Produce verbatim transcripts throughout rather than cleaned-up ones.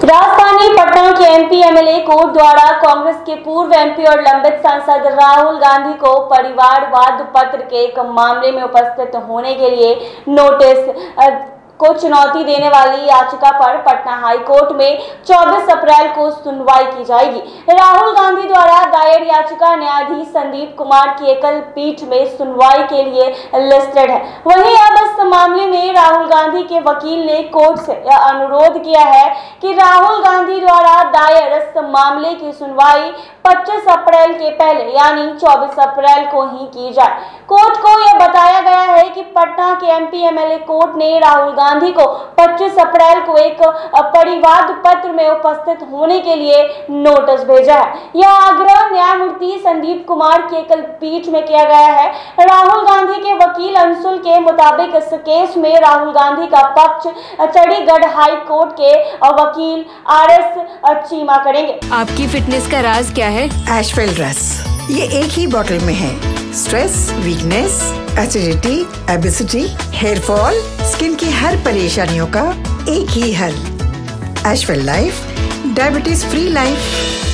राजधानी पटना के MP MLA court द्वारा कांग्रेस के पूर्व एमपी और लंबित सांसद राहुल गांधी को परिवारवाद पत्र के एक मामले में उपस्थित होने के लिए नोटिस को चुनौती देने वाली याचिका पर पटना हाई कोर्ट में चौबीस अप्रैल को सुनवाई की जाएगी। राहुल गांधी द्वारा दायर याचिका न्यायाधीश संदीप कुमार की एकल पीठ में सुनवाई के लिए लिस्टेड है। वहीं अब इस मामले में राहुल गांधी के वकील ने कोर्ट से यह अनुरोध किया है कि राहुल गांधी द्वारा दायर इस मामले की सुनवाई पच्चीस अप्रैल के पहले यानी चौबीस अप्रैल को ही की जाए। कोर्ट को यह बताया गया है कि पटना के एमपी एमएलए कोर्ट ने राहुल गांधी को पच्चीस अप्रैल को एक परिवाद पत्र में उपस्थित होने के लिए नोटिस भेजा है। यह आग्रह न्यायमूर्ति संदीप कुमार की एकल पीठ में किया गया है। राहुल गांधी के वकील अंशुल के मुताबिक इस केस में राहुल गांधी का पक्ष चंडीगढ़ हाई कोर्ट के वकील आर एस चीमा करेंगे। आपकी फिटनेस का राज क्या है? एशवेल ड्रेस, ये एक ही बोतल में है। Stress, weakness, acidity, obesity, hair fall, skin की हर परेशानियों का एक ही हल। Ashwell life, diabetes free life.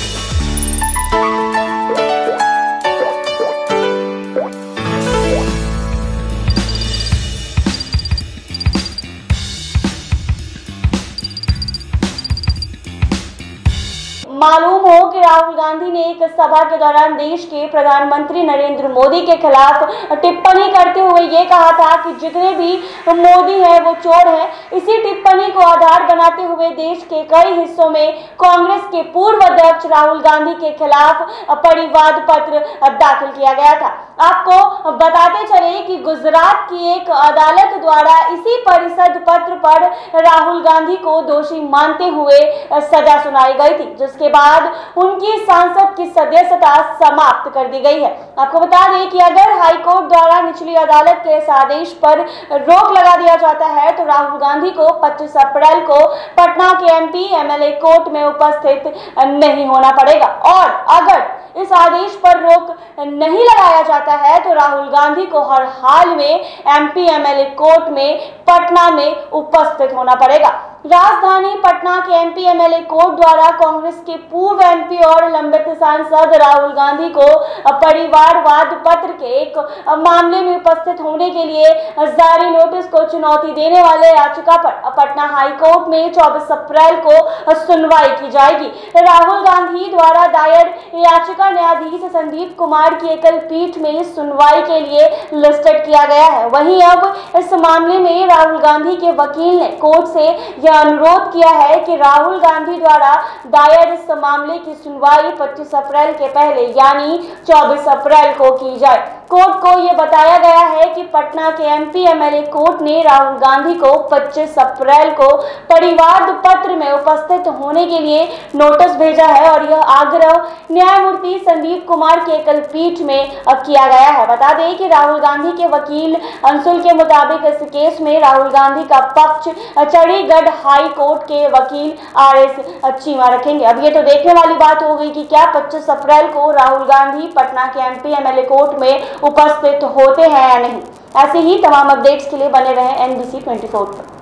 मालूम हो कि राहुल गांधी ने एक सभा के दौरान देश के प्रधानमंत्री नरेंद्र मोदी के खिलाफ टिप्पणी करते हुए ये कहा था कि जितने भी मोदी हैं वो चोर हैं। इसी टिप्पणी को आधार बनाते हुए देश के कई हिस्सों में कांग्रेस के पूर्व अध्यक्ष राहुल गांधी के खिलाफ परिवाद पत्र दाखिल किया गया था। आपको बताते चले कि गुजरात की एक अदालत द्वारा इसी परिषद पत्र पर राहुल गांधी को दोषी मानते हुए सजा सुनाई गई थी, जिसके बाद उनकी सांसद की सदस्यता समाप्त कर दी गई है। आपको बता दें कि अगर हाईकोर्ट द्वारा निचली अदालत के इस आदेश पर रोक लगा दिया जाता है तो राहुल गांधी को पच्चीस अप्रैल को पटना के एमपी एमएलए कोर्ट में उपस्थित नहीं होना पड़ेगा और अगर इस आदेश पर रोक नहीं लगाया जाता है तो राहुल गांधी को हर हाल में एमपी एमएलए कोर्ट में पटना में उपस्थित होना पड़ेगा। राजधानी पटना के एमपी एमएलए कोर्ट द्वारा कांग्रेस के पूर्व एमपी और लंबित सांसद राहुल गांधी को परिवारवाद पत्र के एक मामले में उपस्थित होने के लिए जारी नोटिस को चुनौती देने वाले याचिका पर पटना हाई कोर्ट में चौबीस अप्रैल को सुनवाई की जाएगी। राहुल गांधी द्वारा दायर याचिका न्यायाधीश संदीप कुमार की एकल पीठ में सुनवाई के लिए लिस्टेड किया गया है। वहीं अब इस मामले में राहुल गांधी के वकील ने कोर्ट से यह अनुरोध किया है कि राहुल गांधी द्वारा दायर इस मामले की सुनवाई पच्चीस अप्रैल के पहले यानी चौबीस अप्रैल को की जाए। कोर्ट को यह बताया गया है कि पटना के एमपी एमएलए कोर्ट ने राहुल गांधी को पच्चीस अप्रैल को परिवाद पत्र में उपस्थित होने के लिए नोटिस भेजा है और यह आग्रह न्यायमूर्ति संदीप कुमार की एकल पीठ में किया गया है। बता दें कि राहुल गांधी के वकील अंशुल के मुताबिक इस केस में राहुल गांधी का पक्ष चंडीगढ़ हाई कोर्ट के वकील आर एस चीमा रखेंगे। अब ये तो देखने वाली बात हो गई कि क्या पच्चीस अप्रैल को राहुल गांधी पटना के एमपी एमएलए कोर्ट में उपस्थित होते हैं या नहीं। ऐसे ही तमाम अपडेट्स के लिए बने रहें एनबीसी चौबीस पर।